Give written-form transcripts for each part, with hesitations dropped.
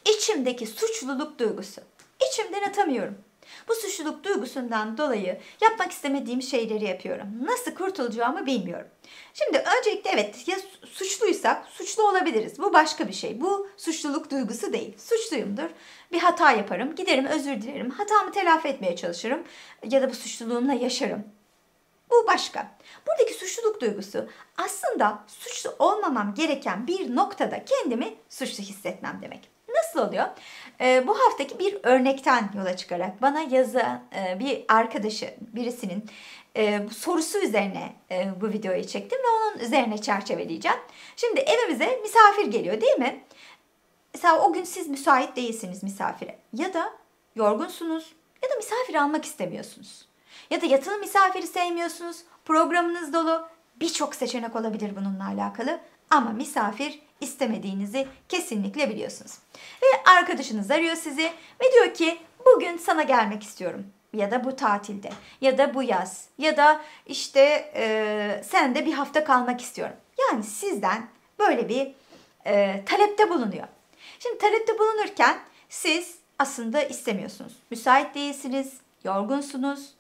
İçimdeki suçluluk duygusu. İçimden atamıyorum. Bu suçluluk duygusundan dolayı yapmak istemediğim şeyleri yapıyorum. Nasıl kurtulacağımı bilmiyorum. Şimdi öncelikle evet, ya suçluysak suçlu olabiliriz. Bu başka bir şey. Bu suçluluk duygusu değil. Suçluyumdur. Bir hata yaparım. Giderim, özür dilerim. Hatamı telafi etmeye çalışırım. Ya da bu suçluluğumla yaşarım. Bu başka. Buradaki suçluluk duygusu aslında suçlu olmamam gereken bir noktada kendimi suçlu hissetmem demek. Nasıl oluyor? Bu haftaki bir örnekten yola çıkarak bana yazan bir arkadaşı, birisinin bu sorusu üzerine bu videoyu çektim ve onun üzerine çerçeveleyeceğim. Şimdi evimize misafir geliyor, değil mi? Mesela o gün siz müsait değilsiniz misafire. Ya da yorgunsunuz ya da misafir almak istemiyorsunuz. Ya da yatılı misafiri sevmiyorsunuz, programınız dolu. Birçok seçenek olabilir bununla alakalı. Ama misafir istemediğinizi kesinlikle biliyorsunuz. Ve arkadaşınız arıyor sizi ve diyor ki bugün sana gelmek istiyorum. Ya da bu tatilde, ya da bu yaz, ya da işte sen de bir hafta kalmak istiyorum. Yani sizden böyle bir talepte bulunuyor. Şimdi talepte bulunurken siz aslında istemiyorsunuz. Müsait değilsiniz, yorgunsunuz,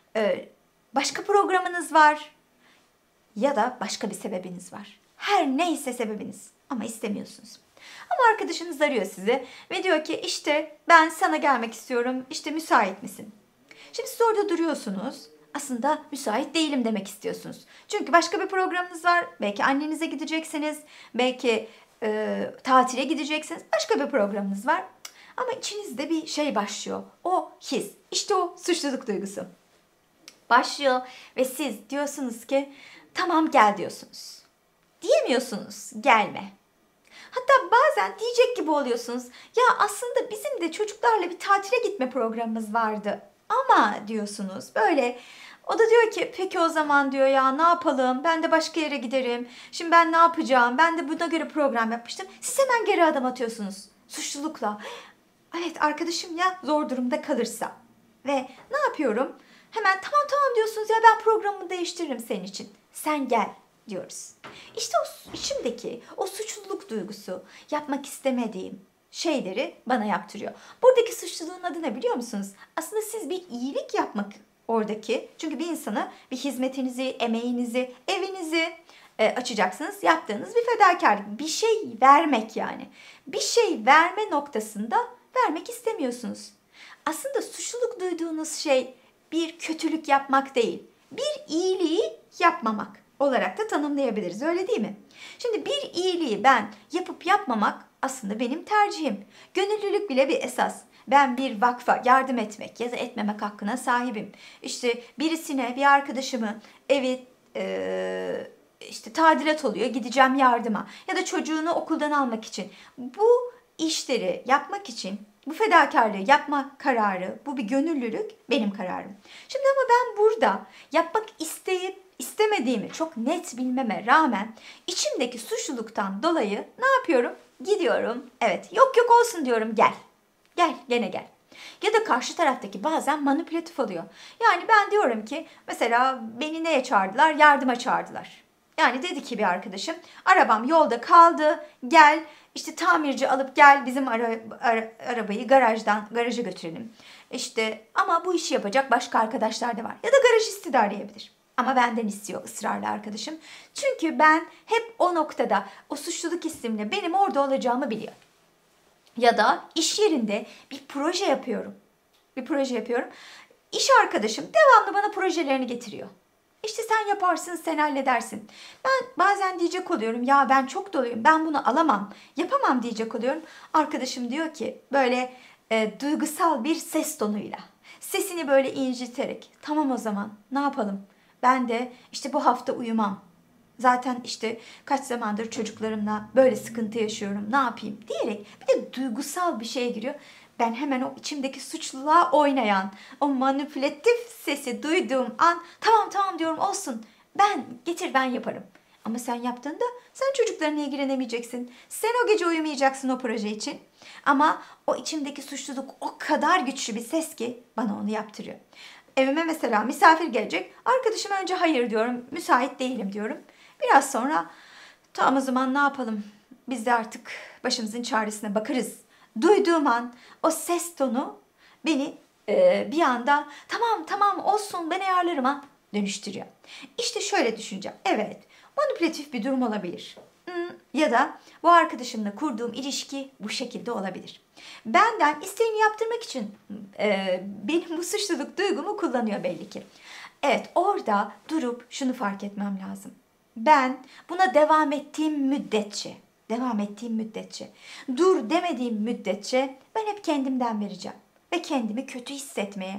başka programınız var ya da başka bir sebebiniz var. Her neyse sebebiniz ama istemiyorsunuz. Ama arkadaşınız arıyor sizi ve diyor ki işte ben sana gelmek istiyorum, işte müsait misin? Şimdi siz orada duruyorsunuz. Aslında müsait değilim demek istiyorsunuz. Çünkü başka bir programınız var. Belki annenize gideceksiniz. Belki tatile gideceksiniz. Başka bir programınız var. Ama içinizde bir şey başlıyor. O his. İşte o suçluluk duygusu. Başlıyor ve siz diyorsunuz ki tamam gel diyorsunuz. Diyemiyorsunuz gelme. Hatta bazen diyecek gibi oluyorsunuz. Ya aslında bizim de çocuklarla bir tatile gitme programımız vardı. Ama diyorsunuz böyle. O da diyor ki peki o zaman diyor ya ne yapalım, ben de başka yere giderim. Şimdi ben ne yapacağım, ben de buna göre program yapmıştım. Siz hemen geri adım atıyorsunuz suçlulukla. Evet arkadaşım ya zor durumda kalırsa. Ve ne yapıyorum? Hemen tamam diyorsunuz ya ben programımı değiştiririm senin için. Sen gel diyoruz. İşte o içimdeki o suçluluk duygusu yapmak istemediğim şeyleri bana yaptırıyor. Buradaki suçluluğun adı ne biliyor musunuz? Aslında siz bir iyilik yapmak oradaki. Çünkü bir insana bir hizmetinizi, emeğinizi, evinizi açacaksınız. Yaptığınız bir fedakarlık. Bir şey vermek yani. Bir şey verme noktasında vermek istemiyorsunuz. Aslında suçluluk duyduğunuz şey bir kötülük yapmak değil. Bir iyiliği yapmamak olarak da tanımlayabiliriz. Öyle değil mi? Şimdi bir iyiliği ben yapıp yapmamak aslında benim tercihim. Gönüllülük bile bir esas. Ben bir vakfa yardım etmek ya da etmemek hakkına sahibim. İşte birisine, bir arkadaşımı evi işte tadilat oluyor, gideceğim yardıma ya da çocuğunu okuldan almak için. Bu işleri yapmak için bu fedakarlığı yapma kararı, bu bir gönüllülük benim kararım. Şimdi ama ben burada yapmak isteyip istemediğimi çok net bilmeme rağmen içimdeki suçluluktan dolayı ne yapıyorum? Gidiyorum. Evet, yok olsun diyorum, gel. Gel, gene gel. Ya da karşı taraftaki bazen manipülatif oluyor. Yani ben diyorum ki mesela beni neye çağırdılar? Yardıma çağırdılar. Yani dedi ki bir arkadaşım arabam yolda kaldı, gel işte tamirci alıp gel bizim arabayı garaja götürelim. İşte ama bu işi yapacak başka arkadaşlar da var. Ya da garajisti de arayabilir. Ama benden istiyor ısrarla arkadaşım. Çünkü ben hep o noktada o suçluluk hissimle benim orada olacağımı biliyor. Ya da iş yerinde bir proje yapıyorum. İş arkadaşım devamlı bana projelerini getiriyor. İşte sen yaparsın, sen halledersin. Ben bazen diyecek oluyorum ya ben çok doluyum, ben bunu alamam, yapamam diyecek oluyorum. Arkadaşım diyor ki böyle duygusal bir ses tonuyla, sesini böyle inciterek tamam o zaman ne yapalım? Ben de işte bu hafta uyumam. Zaten işte kaç zamandır çocuklarımla böyle sıkıntı yaşıyorum, ne yapayım diyerek bir de duygusal bir şeye giriyor. Ben hemen o içimdeki suçluluğa oynayan, o manipülatif sesi duyduğum an tamam diyorum olsun. Ben yaparım. Ama sen yaptığında sen çocuklarına ilgilenemeyeceksin. Sen o gece uyumayacaksın o proje için. Ama o içimdeki suçluluk o kadar güçlü bir ses ki bana onu yaptırıyor. Evime mesela misafir gelecek. Arkadaşım önce hayır diyorum, müsait değilim diyorum. Biraz sonra tamam o zaman ne yapalım? Biz de artık başımızın çaresine bakarız Duyduğum an o ses tonu beni bir anda tamam olsun ben ayarlarım'a dönüştürüyor. İşte şöyle düşüneceğim. Evet, manipülatif bir durum olabilir. Ya da bu arkadaşımla kurduğum ilişki bu şekilde olabilir. Benden isteğini yaptırmak için benim bu suçluluk duygumu kullanıyor belli ki. Evet, orada durup şunu fark etmem lazım. Ben buna devam ettiğim müddetçe, dur demediğim müddetçe ben hep kendimden vereceğim. Ve kendimi kötü hissetmeye,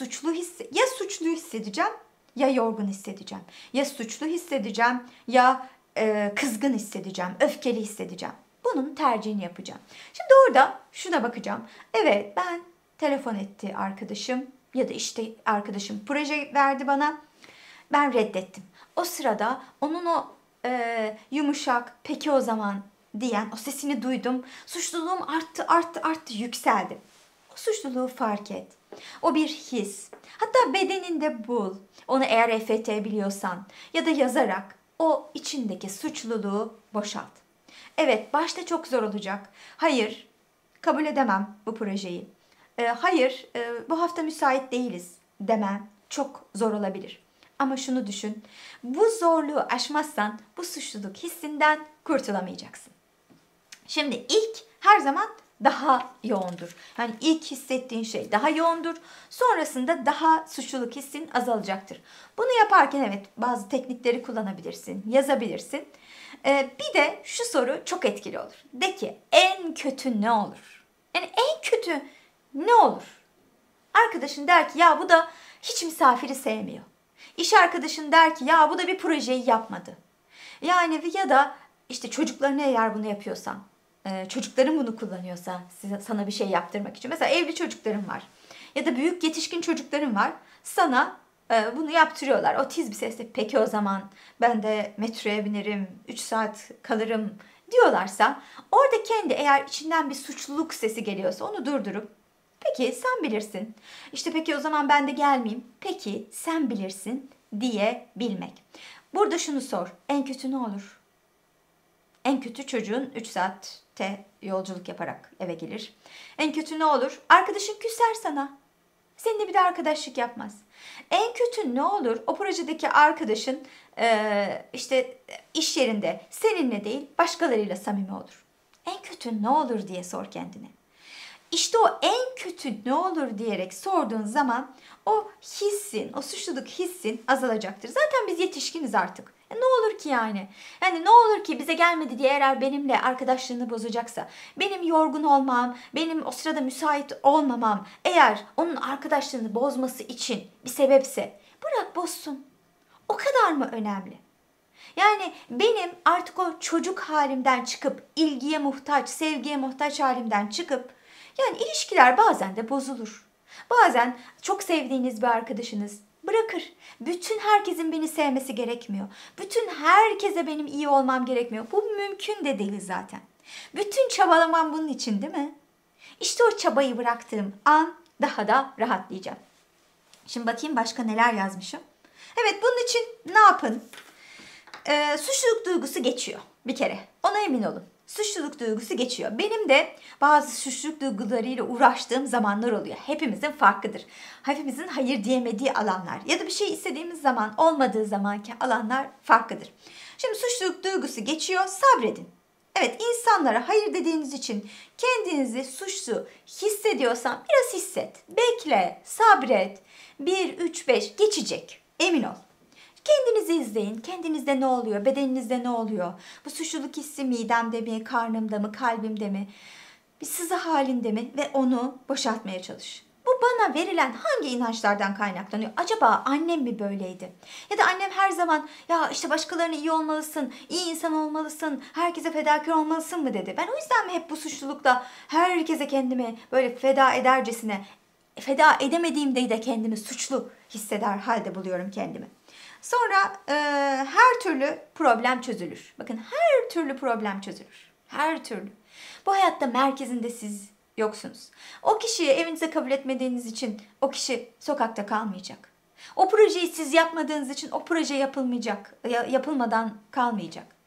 ya suçlu hissedeceğim ya yorgun hissedeceğim. Ya suçlu hissedeceğim ya kızgın hissedeceğim, öfkeli hissedeceğim. Bunun tercihini yapacağım. Şimdi orada şuna bakacağım. Evet, ben telefon etti arkadaşım ya da işte arkadaşım proje verdi bana. Ben reddettim. O sırada onun o yumuşak, peki o zaman diyen o sesini duydum. Suçluluğum arttı, yükseldi. O suçluluğu fark et. O bir his. Hatta bedeninde bul. Onu eğer EFT biliyorsan ya da yazarak o içindeki suçluluğu boşalt. Evet, başta çok zor olacak. Hayır, kabul edemem bu projeyi. Hayır, bu hafta müsait değiliz demen çok zor olabilir. Ama şunu düşün, bu zorluğu aşmazsan bu suçluluk hissinden kurtulamayacaksın. Şimdi ilk her zaman daha yoğundur. Yani ilk hissettiğin şey daha yoğundur. Sonrasında daha suçluluk hissin azalacaktır. Bunu yaparken evet bazı teknikleri kullanabilirsin, yazabilirsin. Bir de şu soru çok etkili olur. De ki en kötü ne olur? Yani en kötü ne olur? Arkadaşın der ki ya bu da hiç misafiri sevmiyor. İş arkadaşın der ki ya bu da bir projeyi yapmadı. Yani ya da işte çocuklarına eğer bunu yapıyorsan, çocukların bunu kullanıyorsa sana bir şey yaptırmak için. Mesela evli çocukların var ya da büyük yetişkin çocukların var. Sana bunu yaptırıyorlar. O tiz bir sesle peki o zaman ben de metroya binerim, 3 saat kalırım diyorlarsa orada kendi eğer içinden bir suçluluk sesi geliyorsa onu durdurup peki sen bilirsin. İşte peki o zaman ben de gelmeyeyim. Peki sen bilirsin diyebilmek. Burada şunu sor. En kötü ne olur? En kötü çocuğun 3 saatte yolculuk yaparak eve gelir. En kötü ne olur? Arkadaşın küser sana. Seninle bir de arkadaşlık yapmaz. En kötü ne olur? O projedeki arkadaşın işte iş yerinde seninle değil başkalarıyla samimi olur. En kötü ne olur diye sor kendine. İşte o en kötü ne olur diyerek sorduğun zaman o hissin, o suçluluk hissin azalacaktır. Zaten biz yetişkiniz artık. Ne olur ki yani? Yani ne olur ki bize gelmedi diye eğer benimle arkadaşlığını bozacaksa, benim yorgun olmam, benim o sırada müsait olmamam, eğer onun arkadaşlığını bozması için bir sebepse bırak bozsun. O kadar mı önemli? Yani benim artık o çocuk halimden çıkıp ilgiye muhtaç, sevgiye muhtaç halimden çıkıp yani ilişkiler bazen de bozulur. Bazen çok sevdiğiniz bir arkadaşınız bırakır. Bütün herkesin beni sevmesi gerekmiyor. Bütün herkese benim iyi olmam gerekmiyor. Bu mümkün de değil zaten. Bütün çabalamam bunun için değil mi? İşte o çabayı bıraktığım an daha da rahatlayacağım. Şimdi bakayım başka neler yazmışım. Evet bunun için ne yapın? Suçluluk duygusu geçiyor bir kere. Ona emin olun. Suçluluk duygusu geçiyor. Benim de bazı suçluluk duygularıyla uğraştığım zamanlar oluyor. Hepimizin farklıdır. Hepimizin hayır diyemediği alanlar ya da bir şey istediğimiz zaman olmadığı zamanki alanlar farklıdır. Şimdi suçluluk duygusu geçiyor, sabredin. Evet insanlara hayır dediğiniz için kendinizi suçlu hissediyorsan biraz hisset. Bekle, sabret. 1, 3, 5 geçecek. Emin ol. Kendinizi izleyin. Kendinizde ne oluyor? Bedeninizde ne oluyor? Bu suçluluk hissi midemde mi, karnımda mı, kalbimde mi? Bir sızı halinde mi? Ve onu boşaltmaya çalış. Bu bana verilen hangi inançlardan kaynaklanıyor? Acaba annem mi böyleydi? Ya da annem her zaman ya işte başkalarına iyi olmalısın, iyi insan olmalısın, herkese fedakar olmalısın mı dedi. Ben o yüzden mi hep bu suçlulukla herkese kendimi böyle feda edercesine feda edemediğimde de kendimi suçlu hisseder halde buluyorum kendimi. Sonra her türlü problem çözülür. Bakın her türlü problem çözülür. Her türlü. Bu hayatta merkezinde siz yoksunuz. O kişiyi evinize kabul etmediğiniz için o kişi sokakta kalmayacak. O projeyi siz yapmadığınız için o proje yapılmayacak, yapılmadan kalmayacak.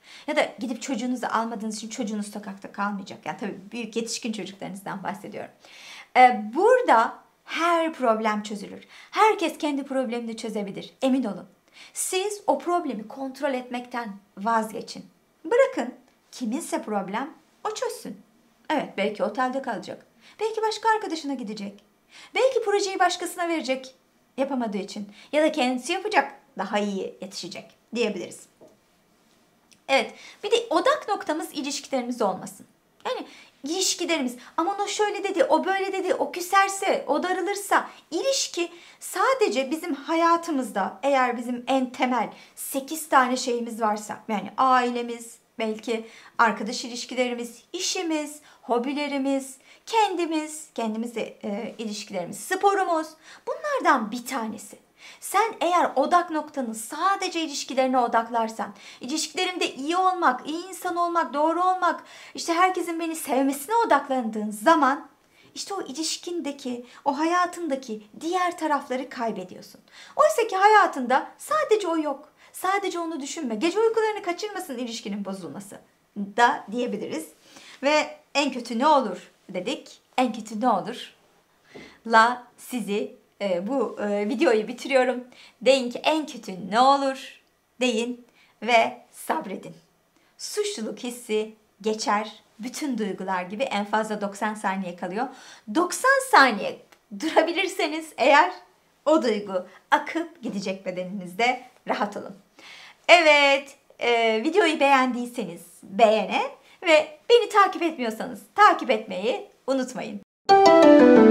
Ya da gidip çocuğunuzu almadığınız için çocuğunuz sokakta kalmayacak. Yani tabii büyük yetişkin çocuklarınızdan bahsediyorum. Burada her problem çözülür. Herkes kendi problemini çözebilir. Emin olun. Siz o problemi kontrol etmekten vazgeçin. Bırakın kiminse problem o çözsün. Evet, belki otelde kalacak. Belki başka arkadaşına gidecek. Belki projeyi başkasına verecek yapamadığı için. Ya da kendisi yapacak, daha iyi yetişecek diyebiliriz. Evet, bir de odak noktamız ilişkilerimiz olmasın. Yani ilişkilerimiz, aman o şöyle dedi, o böyle dedi, o küserse, o darılırsa, ilişki sadece bizim hayatımızda, eğer bizim en temel 8 tane şeyimiz varsa, yani ailemiz, belki arkadaş ilişkilerimiz, işimiz, hobilerimiz, kendimizle ilişkilerimiz, sporumuz, bunlardan bir tanesi. Sen eğer odak noktanı sadece ilişkilerine odaklarsan, ilişkilerimde iyi olmak, iyi insan olmak, doğru olmak, işte herkesin beni sevmesine odaklandığın zaman, işte o ilişkindeki, o hayatındaki diğer tarafları kaybediyorsun. Oysa ki hayatında sadece o yok. Sadece onu düşünme. Gece uykularını kaçırmasın ilişkinin bozulması da diyebiliriz. Ve en kötü ne olur dedik. En kötü ne olur? Sizi bu videoyu bitiriyorum. Deyin ki en kötü ne olur deyin ve sabredin. Suçluluk hissi geçer. Bütün duygular gibi en fazla 90 saniye kalıyor. 90 saniye durabilirseniz eğer o duygu akıp gidecek bedeninizde, rahat olun. Evet, videoyu beğendiyseniz beğene ve beni takip etmiyorsanız takip etmeyi unutmayın.